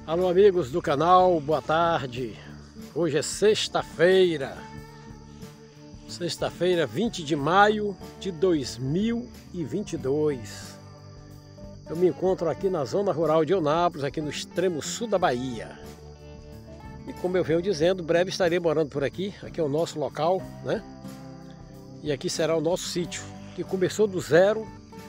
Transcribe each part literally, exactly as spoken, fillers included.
Alô amigos do canal, boa tarde. Hoje é sexta-feira, sexta-feira, vinte de maio de dois mil e vinte e dois. Eu me encontro aqui na zona rural de Eunápolis, aqui no extremo sul da Bahia. E como eu venho dizendo, breve estarei morando por aqui. Aqui é o nosso local, né? E aqui será o nosso sítio, que começou do zero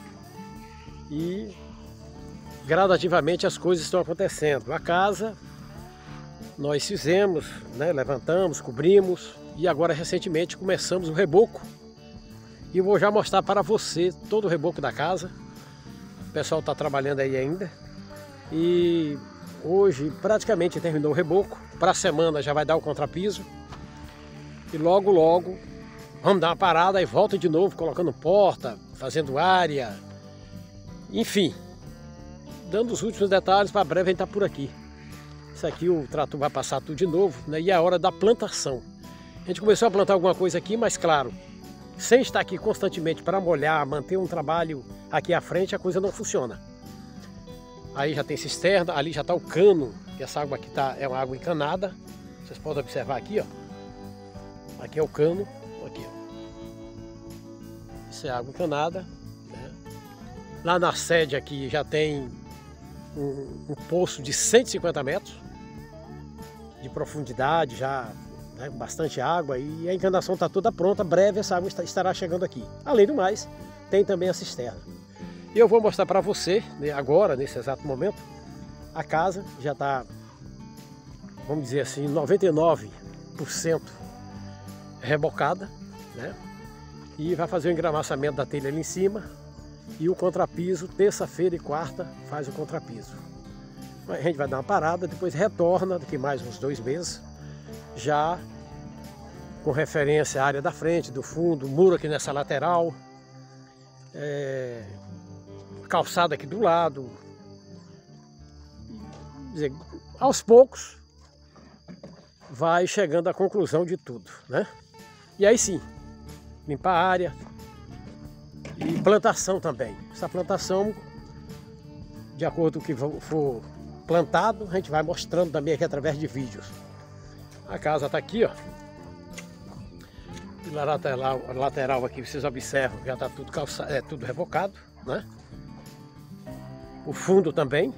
e gradativamente as coisas estão acontecendo. A casa nós fizemos, né, levantamos, cobrimos e agora recentemente começamos o reboco. E eu vou já mostrar para você todo o reboco da casa. O pessoal está trabalhando aí ainda. E hoje praticamente terminou o reboco. Para a semana já vai dar o contrapiso. E logo logo vamos dar uma parada e volta de novo, colocando porta, fazendo área, enfim, dando os últimos detalhes. Para breve a gente tá por aqui. Isso aqui o trator vai passar tudo de novo, né? E é a hora da plantação. A gente começou a plantar alguma coisa aqui, mas claro, sem estar aqui constantemente para molhar, manter um trabalho aqui à frente, a coisa não funciona. Aí já tem cisterna, ali já está o cano, que essa água aqui tá, é uma água encanada. Vocês podem observar aqui, ó. Aqui é o cano, aqui, ó. Isso é água encanada, né? Lá na sede aqui já tem um, um poço de cento e cinquenta metros de profundidade, já, né, bastante água, e a encanação está toda pronta. Breve essa água estará chegando aqui. Além do mais, tem também a cisterna. E eu vou mostrar para você, né, agora, nesse exato momento, a casa já está, vamos dizer assim, noventa e nove por cento rebocada, né? E vai fazer o engramassamento da telha ali em cima. E o contrapiso, terça-feira e quarta, faz o contrapiso. A gente vai dar uma parada, depois retorna daqui mais uns dois meses, já com referência à área da frente, do fundo, muro aqui nessa lateral, é, calçada aqui do lado. Quer dizer, aos poucos vai chegando à conclusão de tudo, né? E aí sim, limpar a área. E plantação também. Essa plantação, de acordo com o que for plantado, a gente vai mostrando também aqui através de vídeos. A casa está aqui, ó. E na lateral, lateral aqui, vocês observam que já está tudo calçado, é tudo rebocado, né? O fundo também.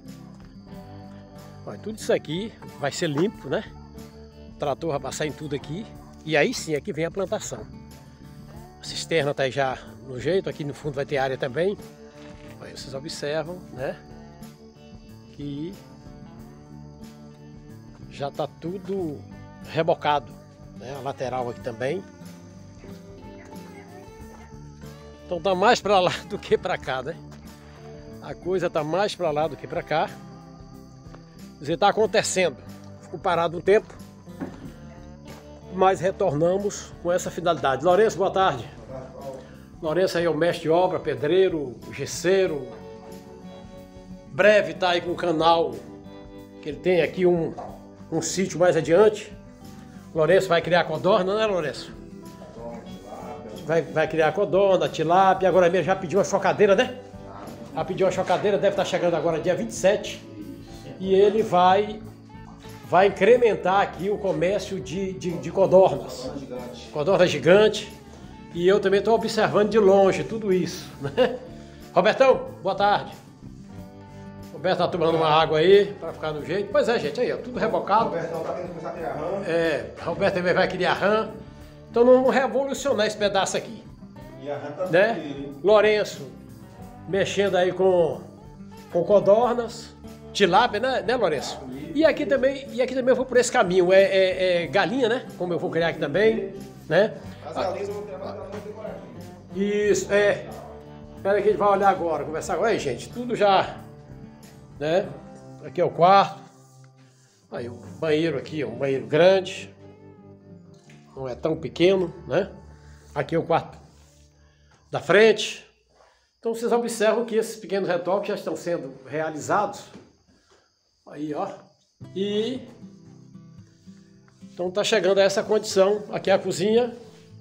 Olha, tudo isso aqui vai ser limpo, né? O trator vai passar em tudo aqui. E aí sim, aqui vem a plantação. A cisterna está aí já no jeito, aqui no fundo vai ter área também. Aí vocês observam, né, que já está tudo rebocado, né? A lateral aqui também. Então está mais para lá do que para cá, né? A coisa está mais para lá do que para cá. Quer dizer, está acontecendo. Ficou parado um tempo, mas retornamos com essa finalidade. Lourenço, boa tarde. Lourenço aí é o mestre de obra, pedreiro, gesseiro. Breve está aí com o canal, que ele tem aqui um, um sítio mais adiante. Lourenço vai criar codorna, né, Lourenço? Vai, vai criar codorna, tilápia. Agora mesmo já pediu uma chocadeira, né? Já pediu uma chocadeira, deve estar chegando agora dia vinte e sete. E ele vai... vai incrementar aqui o comércio de, de, de codornas. Codorna gigante. Codorna gigante. E eu também estou observando de longe tudo isso, né? Robertão, boa tarde. Roberto está tomando uma água aí para ficar no jeito. Pois é, gente, aí ó, tudo rebocado. Robertão está querendo começar a criar rã. É, Roberto também vai criar rã. Então não vamos revolucionar esse pedaço aqui. E a rã tá, né? Aqui, Lourenço mexendo aí com, com codornas. Tilápia, né, né, Lourenço? E aqui também, e aqui também eu vou por esse caminho, é, é, é galinha, né? Como eu vou criar aqui também, né? As galinhas eu vou criar mais galinhas decorativas. Isso, é. Espera aí que a gente vai olhar agora, conversar agora. Aí, gente, tudo já, né? Aqui é o quarto. Aí o banheiro aqui, um banheiro grande. Não é tão pequeno, né? Aqui é o quarto da frente. Então vocês observam que esses pequenos retoques já estão sendo realizados. Aí, ó. E então tá chegando a essa condição. Aqui é a cozinha.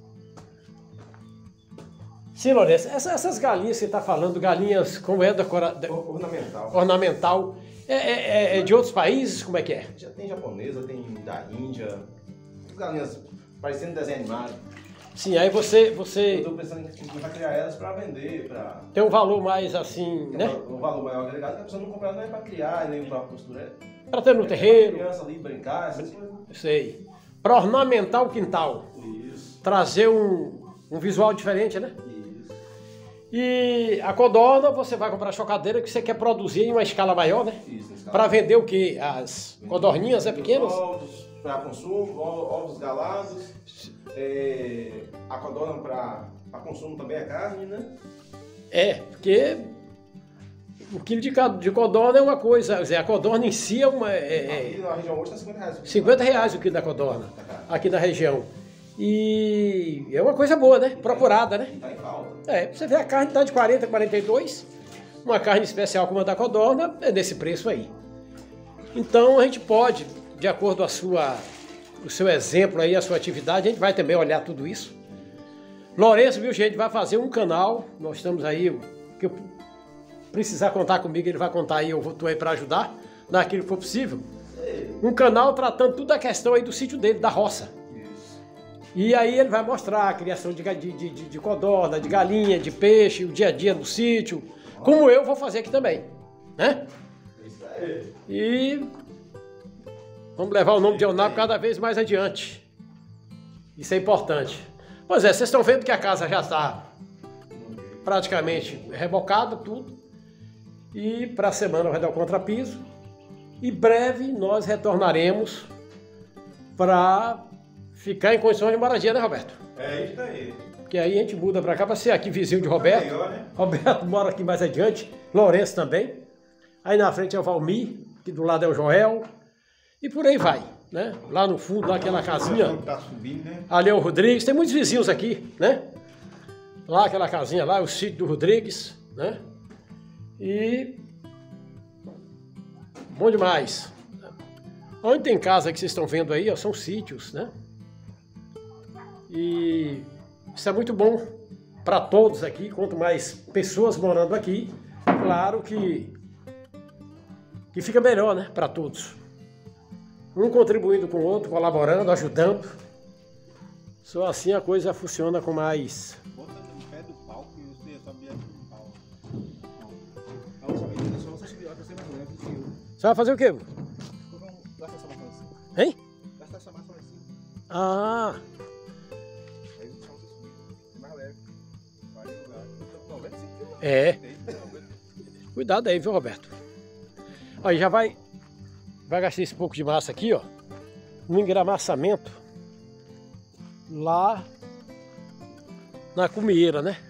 Sim, Lourenço, essas, essas galinhas que você está falando, galinhas como é da, da ornamental. ornamental, É, é, é de outros países? Como é que é? Já tem japonesa, tem da Índia, galinhas parecendo desenho animado. Sim, aí você... Eu você estou pensando em começar a criar elas para vender, para... tem um valor mais assim, né? Um valor maior agregado, que a pessoa não comprar não é para criar, nem para costura. Para ter no É terreiro. pra criança ali brincar, essas coisas. Sei. Para ornamentar o quintal. Isso, Trazer um, um visual diferente, né? isso. E a codorna, você vai comprar a chocadeira que você quer produzir em uma escala maior, né? Isso, nesse caso. Para vender o quê? As codorninhas, é pequenas? Ovos para consumo, ovos galados, é, a codorna para consumo também é carne, né? É, porque o quilo de, ca- de codorna é uma coisa, quer dizer, a codorna em si é uma... É, Aqui na região hoje está cinquenta reais. é cinquenta reais o quilo da codorna, aqui na região. E é uma coisa boa, né? Procurada, né? Está em falta. É, você vê a carne tá de quarenta, quarenta e dois, uma carne especial como a da codorna é desse preço aí. Então a gente pode, de acordo com a sua, o seu exemplo aí, a sua atividade, a gente vai também olhar tudo isso. Lourenço, viu gente, vai fazer um canal, nós estamos aí, que eu precisar contar comigo, ele vai contar aí, eu vou aí para ajudar, naquilo que for possível. Um canal tratando toda a questão aí do sítio dele, da roça. E aí ele vai mostrar a criação de, de, de, de codorna, de galinha, de peixe, o dia a dia no sítio, como eu vou fazer aqui também, né? E vamos levar o nome de Eunápolis cada vez mais adiante. Isso é importante. Pois é, vocês estão vendo que a casa já está praticamente rebocada, tudo. E para a semana vai dar o contrapiso. E breve nós retornaremos para ficar em condições de moradia, né, Roberto? É isso aí. Porque aí a gente muda para cá, para ser aqui vizinho de Roberto. Melhor, né? Roberto mora aqui mais adiante, Lourenço também. Aí na frente é o Valmir, que do lado é o Joel. E por aí vai, né? Lá no fundo, lá aquela casinha. Tá subindo, né? Ali é o Rodrigues, tem muitos vizinhos aqui, né? Lá aquela casinha lá, o sítio do Rodrigues, né? E... bom demais. Onde tem casa que vocês estão vendo aí, ó, são sítios, né? E isso é muito bom para todos aqui, quanto mais pessoas morando aqui, claro que, que fica melhor, né, para todos. Um contribuindo com o outro, colaborando, ajudando. Só assim a coisa funciona com mais... Bota no pé do palco e você sobe aqui no palco. Não. A outra vez é só você subir lá que você mais leve que eu. Você vai fazer o quê? Vamos gastar essa massa lá em cima. Hein? Gastar essa massa lá em cima. Ah, Aí só você subir. Você mais leve. Vai jogar. Então, noventa e cinco quilos. é. Tem, noventa. Cuidado aí, viu, Roberto? Aí já vai... vai gastar esse pouco de massa aqui, ó. No engramassamento. Lá na cumieira, né?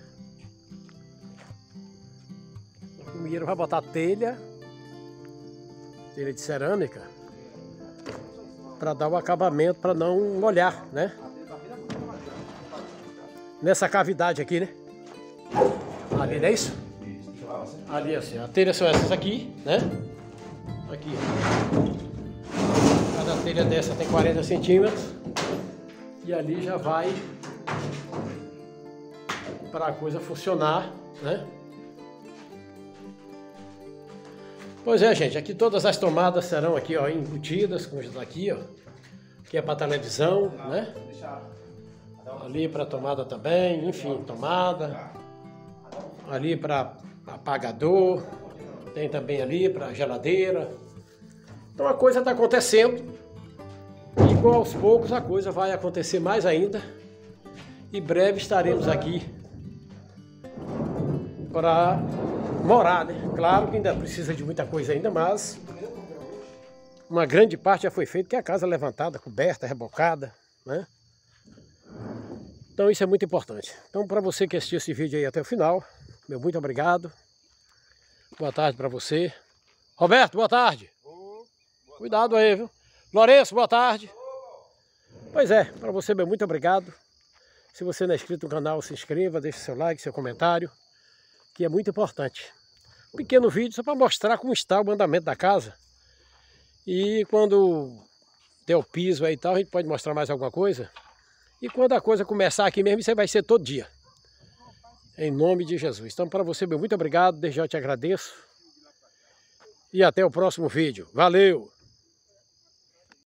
Na cumieira vai botar telha, telha de cerâmica, para dar o acabamento, para não molhar, né? Nessa cavidade aqui, né? Ali, não é isso? Ali, assim, a telha são essas aqui, né? Aqui, ó. Cada telha dessa tem quarenta centímetros. E ali já vai para a coisa funcionar, né? Pois é, gente, aqui todas as tomadas serão aqui, ó, embutidas, como já está aqui, ó. Aqui é para televisão, né? Ali para tomada também, enfim, tomada. Ali para apagador, tem também ali para geladeira. Então a coisa está acontecendo. E com aos poucos a coisa vai acontecer mais ainda. E breve estaremos aqui para morar, né? Claro que ainda precisa de muita coisa ainda, mas uma grande parte já foi feita, que é a casa levantada, coberta, rebocada, né? Então isso é muito importante. Então para você que assistiu esse vídeo aí até o final, meu muito obrigado. Boa tarde para você. Roberto, boa tarde. Cuidado aí, viu? Lourenço, boa tarde. Pois é, para você, meu muito obrigado. Se você não é inscrito no canal, se inscreva, deixe seu like, seu comentário, que é muito importante. Um pequeno vídeo só para mostrar como está o andamento da casa. E quando der o piso aí e tal, a gente pode mostrar mais alguma coisa. E quando a coisa começar aqui mesmo, isso aí vai ser todo dia. Em nome de Jesus. Então, para você, meu muito obrigado. Desde já eu te agradeço. e até o próximo vídeo. Valeu!